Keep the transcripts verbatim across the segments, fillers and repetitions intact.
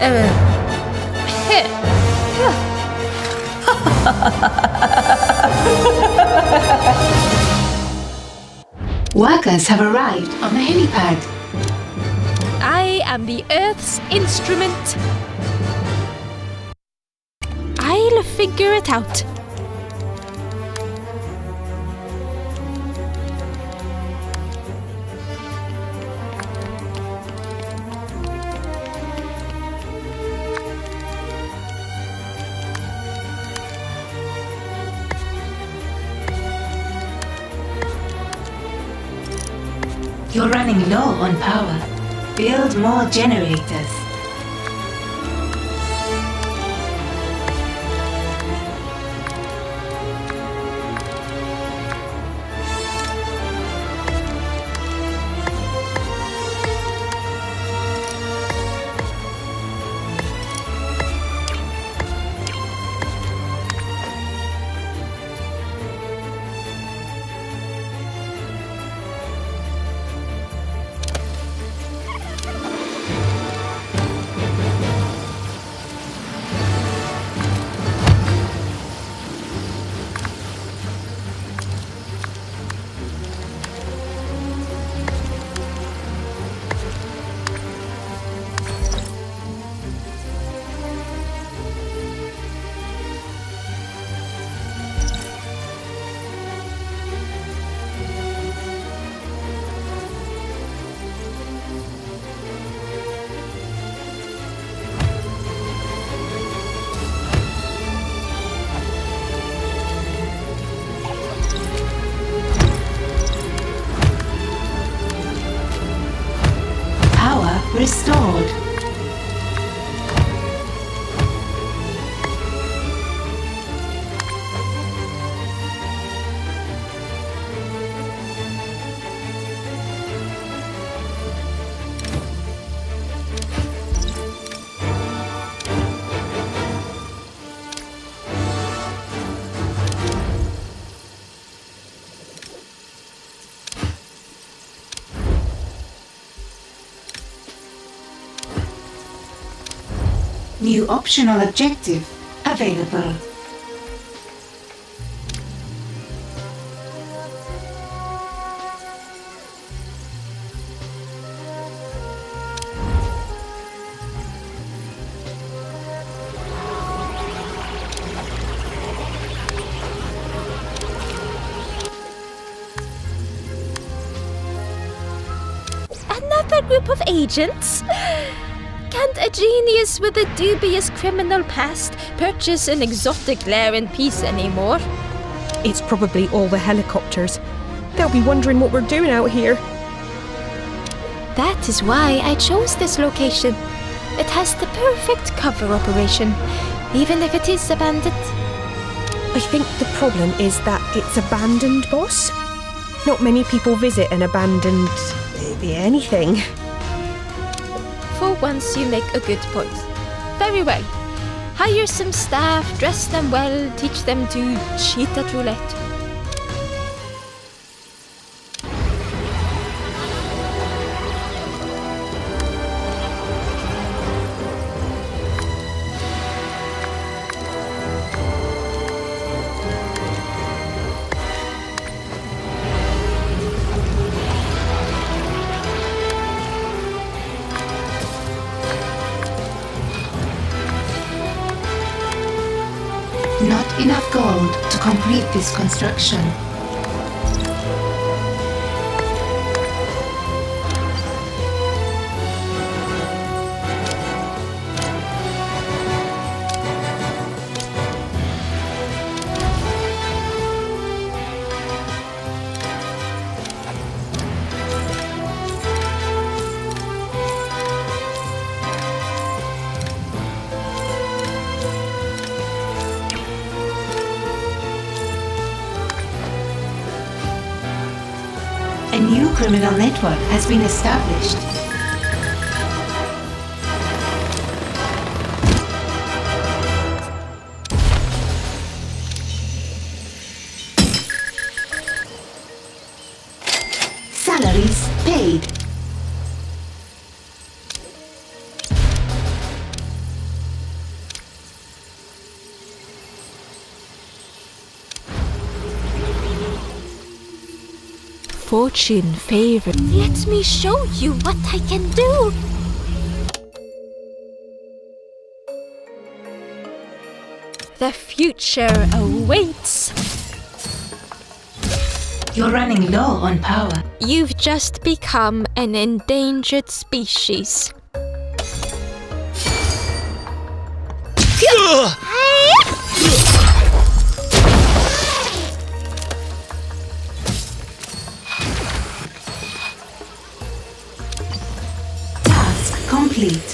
Uh, here. Workers have arrived on the helipad. I am the Earth's instrument. I'll figure it out. You're running low on power. Build more generators. Restored. New optional objective available. Another group of agents? Can't a genius with a dubious criminal past purchase an exotic lair in peace anymore? It's probably all the helicopters. They'll be wondering what we're doing out here. That is why I chose this location. It has the perfect cover operation, even if it is abandoned. I think the problem is that it's abandoned, boss. Not many people visit an abandoned... anything. For once you make a good point. Very well. Hire some staff, dress them well, teach them to cheat at roulette. Not enough gold to complete this construction. A new criminal network has been established. Salaries paid. fortune favor. Let me show you what I can do. The future awaits. You're running low on power. You've just become an endangered species. Task complete.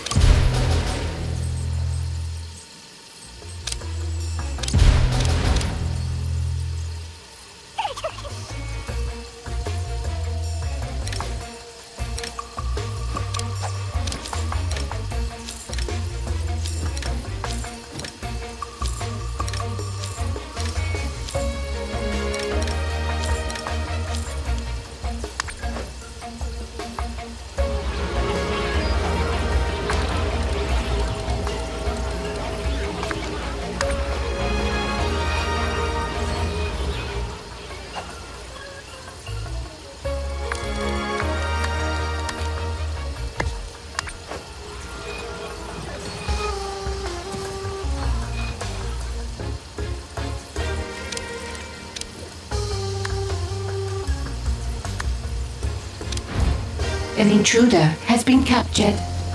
An intruder has been captured.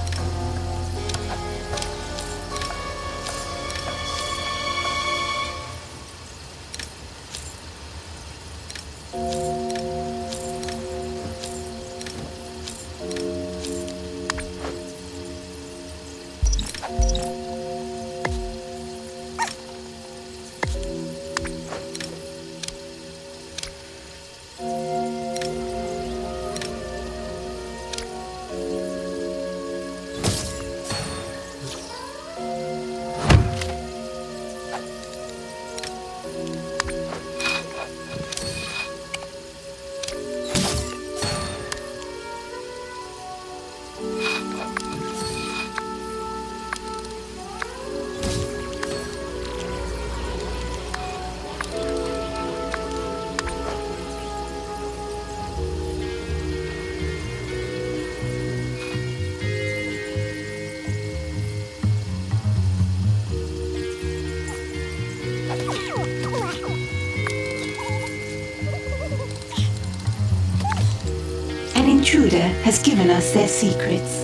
An intruder has given us their secrets.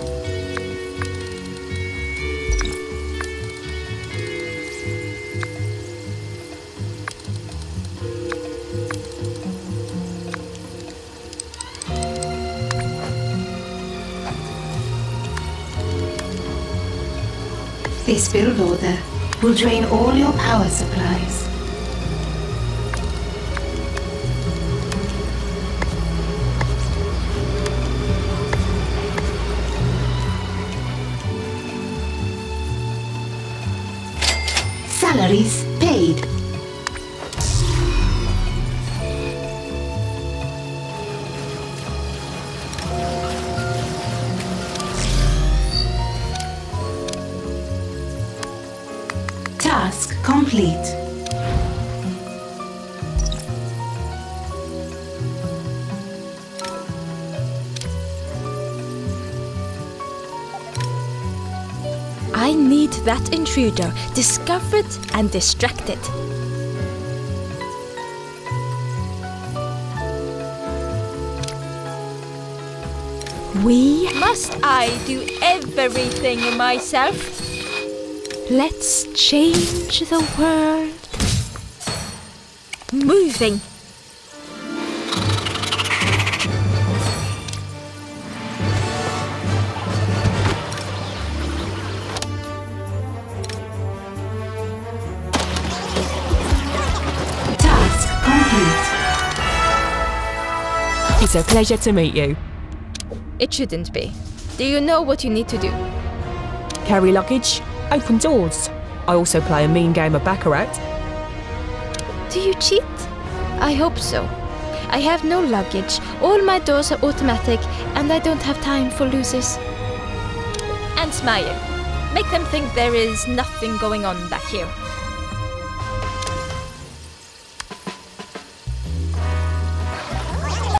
This build order will drain all your power supplies. Salaries paid. Task complete. I need that intruder discovered and distracted. We must I do everything myself? Let's change the world. Moving. Task complete. It's a pleasure to meet you. It shouldn't be. Do you know what you need to do? Carry luggage, open doors. I also play a mean game of Baccarat. Do you cheat? I hope so. I have no luggage, all my doors are automatic, and I don't have time for losers. And smile. Make them think there is nothing going on back here.